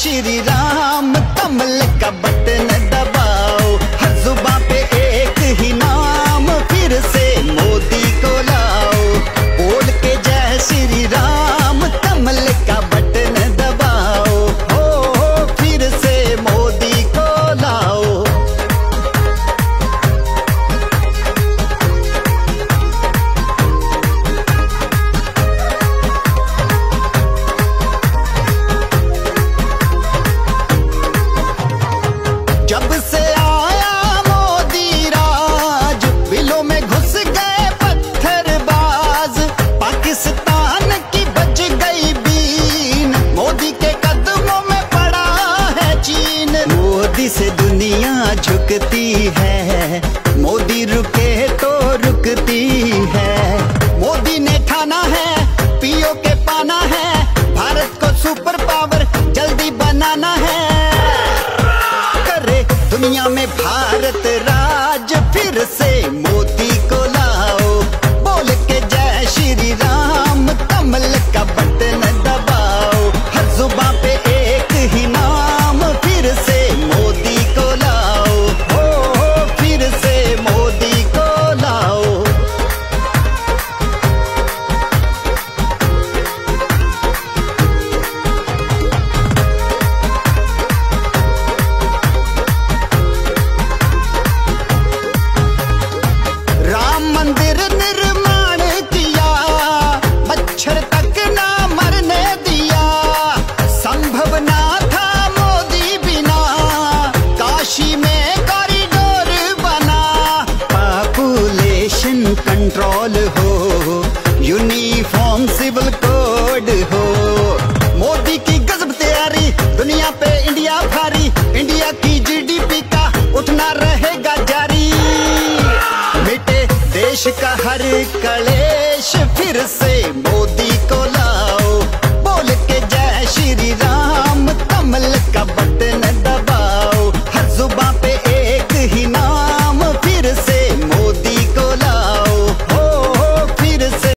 श्री राम, कमल का बटन दबाओ, हर जुबां पे एक ही नाम, फिर से मोदी को लाओ। बोल के जय श्री राम, कमल का बटन दबाओ, हो फिर से मोदी को लाओ। जब से आया मोदी राज, बिलों में घुस गए पत्थरबाज, पाकिस्तान की बज गई बीन, मोदी के कदमों में पड़ा है चीन। मोदी से दुनिया झुकती है, मोदी रुके तो रुकती है। मोदी ने ठाना है, पीओ के पाना है, भारत को सुपर पावर जल्दी बनाना है। दुनिया में भारत राज, फिर से मोदी को लाओ। बोल के जय श्री राम, कमल का बटन दबाओ, हर जुबां पे एक ही नाम, फिर से मोदी को लाओ, हो फिर से मोदी को लाओ। मंदिर निर्माण किया, मच्छर तक ना मरने दिया, संभव ना था मोदी बिना, काशी में कॉरिडोर बना। पॉपुलेशन कंट्रोल हो, यूनिफॉर्म सिविल कोड हो, मोदी की गजब तैयारी, दुनिया पे इंडिया भारी, इंडिया की जीडीपी का उठना रहेगा जारी। मिटे देश का हर कले